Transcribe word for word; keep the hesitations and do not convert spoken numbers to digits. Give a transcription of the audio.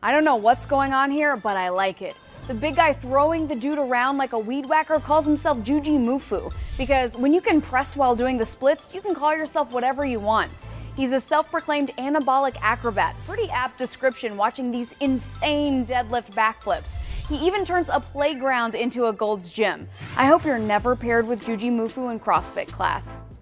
I don't know what's going on here, but I like it. The big guy throwing the dude around like a weed whacker calls himself Jujimufu, because when you can press while doing the splits, you can call yourself whatever you want. He's a self-proclaimed anabolic acrobat. Pretty apt description watching these insane deadlift backflips. He even turns a playground into a Gold's Gym. I hope you're never paired with Jujimufu in CrossFit class.